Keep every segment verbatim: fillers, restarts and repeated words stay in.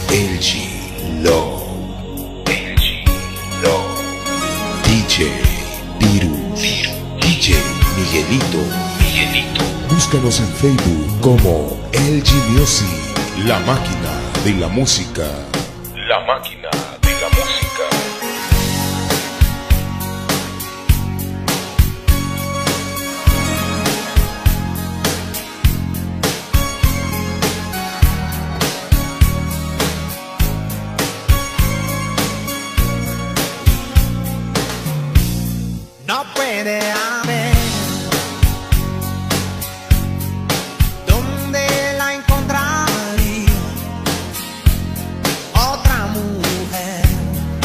L G Low, L G Low, D J Virus, D J Miguelito, Miguelito. Búscanos en Facebook como L G Music, la máquina de la música, la máquina de la música. No puede haber donde la encontraría otra mujer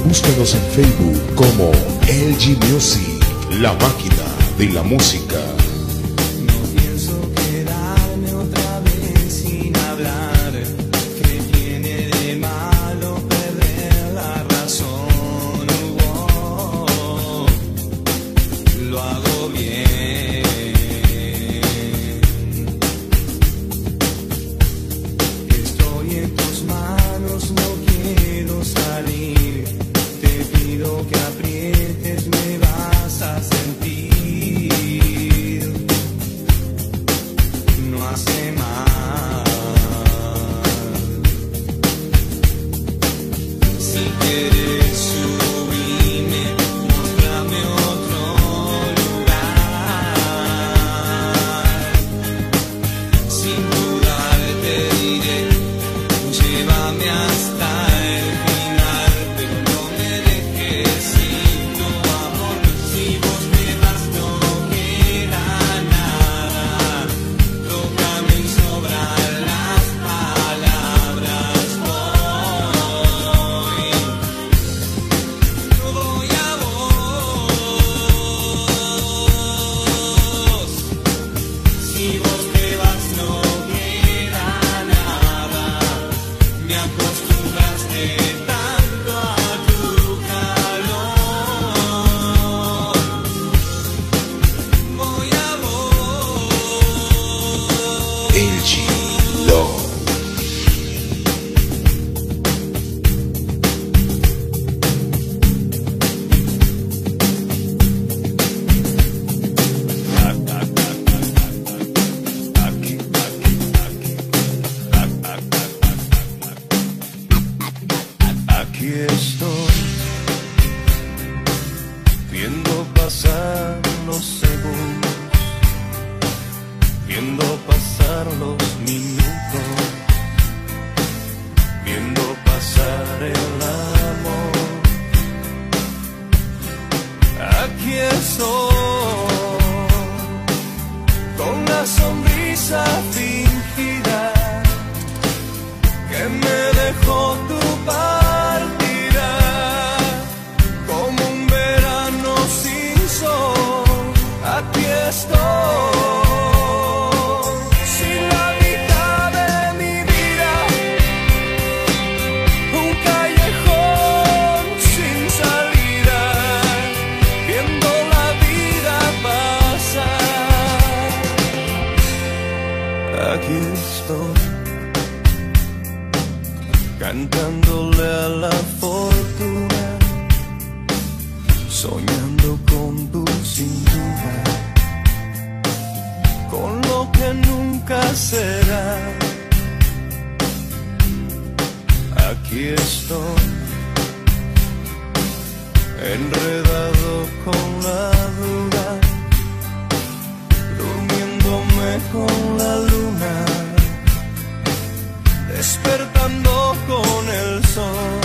Búscanos en Facebook como L G Music, la máquina de la música. No pienso quedarme otra vez sin hablar. ¿Qué tiene de malo perder la razón? Oh, lo hago bien. Estoy en tus manos, no quiero salir. Te pido que aprietes, me vas a sentir. No hace mal. Si quieres subirme, mostrame otro lugar. Sin dudar te diré, llévame hasta el final, pero no me dejes sin tu amor. Si vos me vas no queda nada. Tócame y sobran las palabras. Voy, yo voy a vos. Si vos te vas no queda nada. Me acostumbraste tanto a tu calor. Voy a vos. L G Love. Aquí estoy, viendo pasar los segundos, viendo pasar los minutos, viendo pasar el amor. Aquí estoy, con la sonrisa fingida que me dejó tu partida, como un verano sin sol. Aquí estoy, sin la mitad de mi vida, un callejón sin salida, viendo la vida pasar. Aquí estoy, cantándole a la fortuna, soñando con tu cintura, con lo que nunca será. Aquí estoy, enredado con la duda, durmiéndome con la luna, despertando con el sol.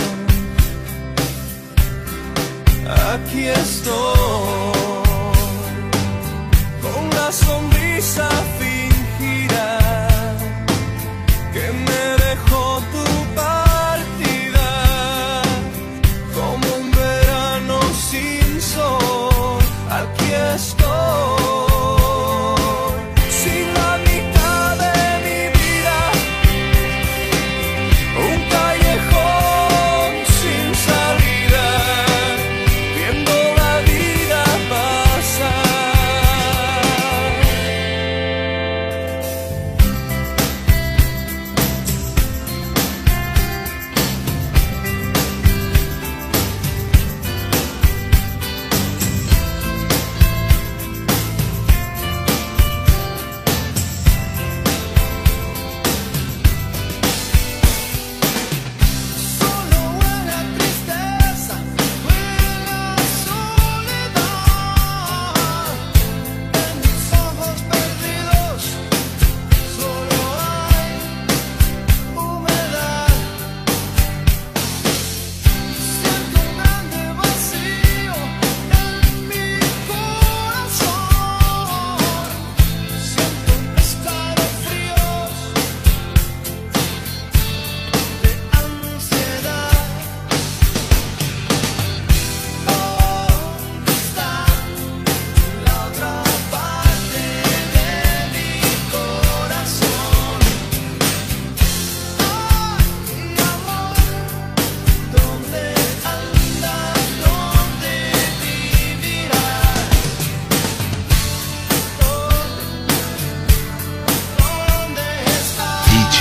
Aquí estoy, con la sonrisa fingida que me dejó tu partida, como un verano sin sol. Aquí estoy, sin la mitad de mi vida, un callejón sin salida, viendo la vida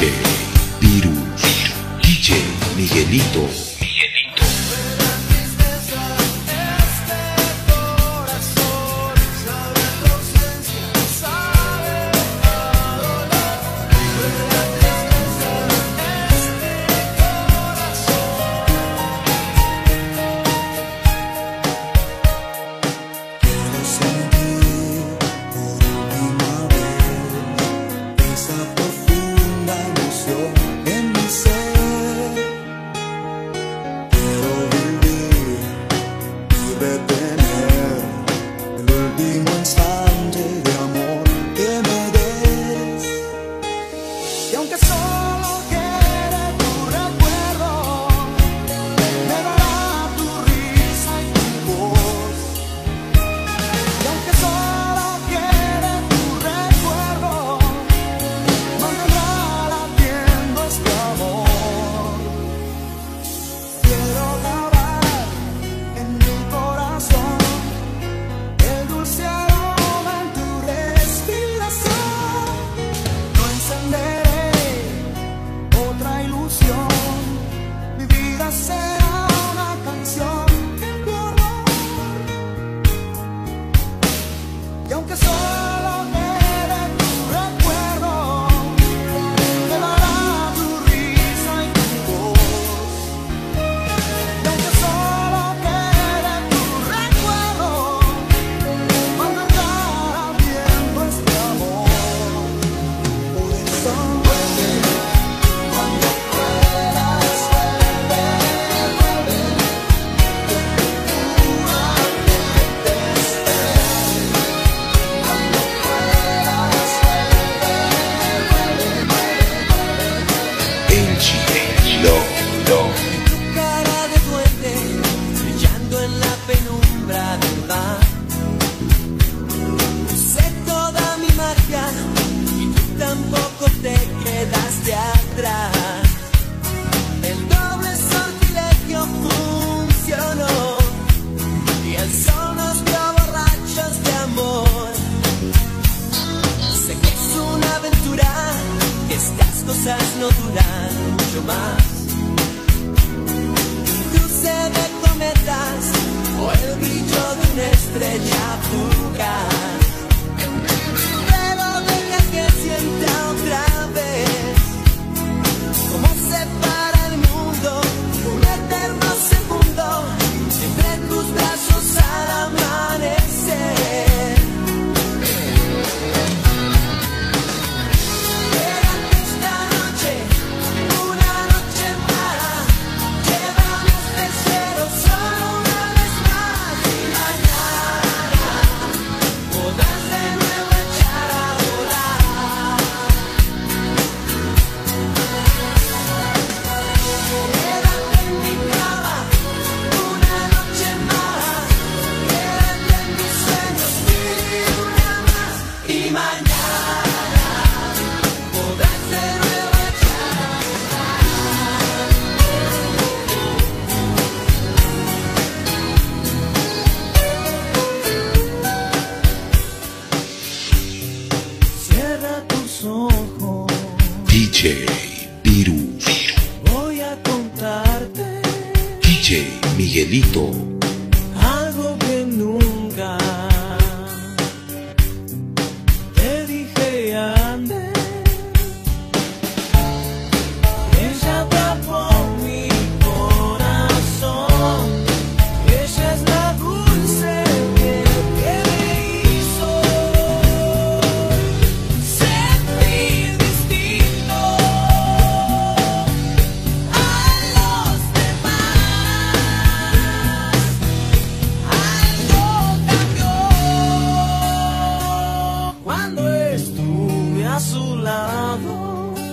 J Virus, D J Miguelito. No duran mucho más. Cruce de cometas o el brillo de una estrella fugaz. Pero deja que sienta otra vez cómo se para el mundo, un eterno segundo entre tus brazos al amanecer. D J Virus, voy a contarte D J Miguelito, algo que nunca te dije antes. Ella atrapó mi corazón, ella es la dulce miel que me hizo sentir distinto a los demás. Algo cambió cuando estuve a su lado.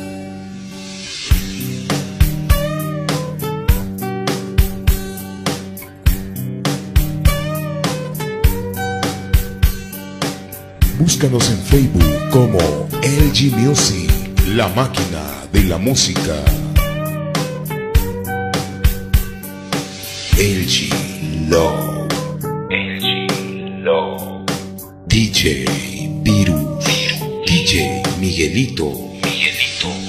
búscanos en Facebook como L G Music, la máquina de la música. L G Love, L G Love, D J Virus, D J Miguelito, Miguelito.